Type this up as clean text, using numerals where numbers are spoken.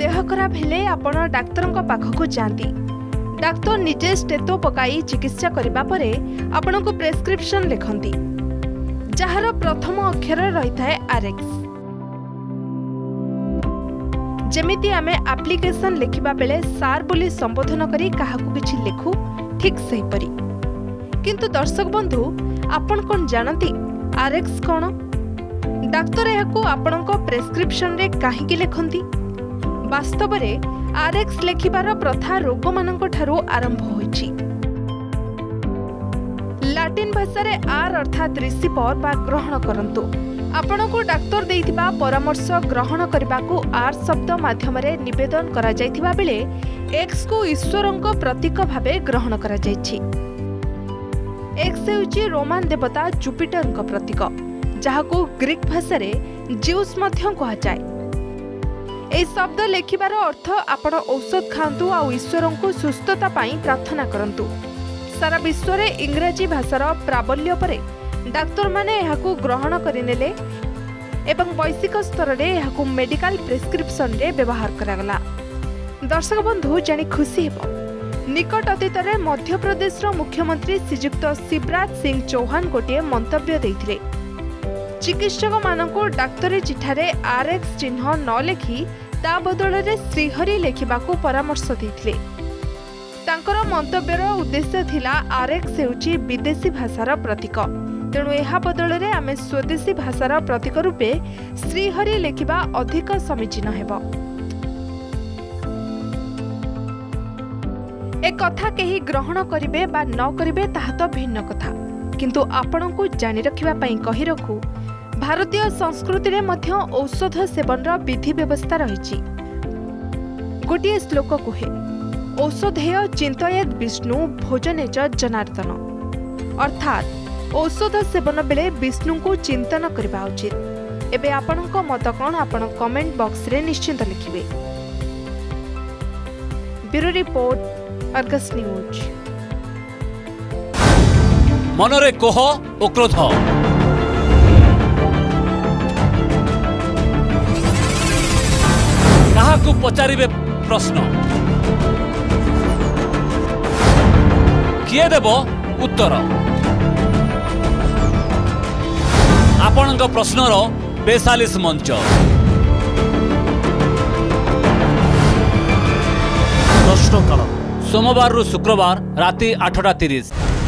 देह खराब हेले आपण डाक्तरक पाखक जाती। डाक्तर निजे स्टेतो पकाई चिकित्सा करिबा परे आपनको प्रेस्क्रिप्शन लिखंती, जहार प्रथम अक्षर रही थाए आरएक्स। जेमिति आमे एप्लिकेशन लिखिबा बेले सार बोली संबोधन करी काहाकू किछि लिखु, ठीक सही परी। किंतु दर्शक बंधु, आपण कोन जानती आरएक्स कोन? डाक्तर एहाकू आपणको प्रेस्क्रिप्शन रे काहेकि लिखंती? वास्तव में आरएक्स लिखिबार प्रथा रोग मानक ठारू आरंभ होइछि। लाटिन भाषा रे आर अर्थात रिसीव बा ग्रहण करंतु। आपणको डाक्तर देइथिबा परामर्श ग्रहण करबाकू आर शब्द माध्यम रे निवेदन करा जायथिबा बेले एक्स को ईश्वरंको प्रतीक भाबे ग्रहण करा जायछि। एक्स हेउछि रोमान देवता जुपिटरंको प्रतीक, जहाकू ग्रीक भाषा रे ज्यूस मध्यम कहा जाय। ए शब्द लेखिबार अर्थ आपण औषध खांतु आ ईश्वरंको सुस्थता पाई प्रार्थना करंतु। सारा विश्व रे इंग्रजी भाषार प्राबल्य परे डाक्तर माने एहाकू ग्रहण करिनेले एवं वैश्विक स्तर रे एहाकू मेडिकल प्रेस्क्रिप्शन रे व्यवहार करागला। दर्शक बंधु, जानी खुशी हेबो, निकट अतीत रे मध्य प्रदेश रो मुख्यमंत्री श्रीयुक्त शिवराज सिंह चौहान गोटे मंतव्य देइथिले। चिकित्सक मानको डाक्तरी चिठारे आरएक्स चिन्ह न लेखि ता बदल रे श्रीहरि लेखिबाकू परामर्श देइथिले। तांकर मंतव्यर उद्देश्य थिला आरएक्स हेउची विदेशी भाषार प्रतीक, तेणु एहा बदल रे आमे स्वदेशी भाषार प्रतीक रूपे श्रीहरि लेखिबा अधिक समीचीन हेबो। ए कथा केही ग्रहण करिवे बा न करिवे ताहा तो भिन्न कथा, किंतु आपणको जानि रखिबा पई कहि रखु, भारतीय संस्कृति रे मध्य औषध सेवन विधि व्यवस्था रही। गोटे श्लोक कहे, औषधेय चिंतयेत् विष्णु भोजने च जनार्दन, अर्थात औषध सेवन बेले विष्णु को चिंतन करबा उचित। एबे आपणको मत कोन आपण कमेंट बॉक्स रे निश्चित लिखिबे। Bureau report, Argus news. मनरे कोह ओ क्रोध, काहाकू पचारिबे प्रश्न, किए देब उत्तर? आपणक प्रश्नर 42 मंच। प्रश्नकाल सोमवार रु शुक्रवार राति 8:30।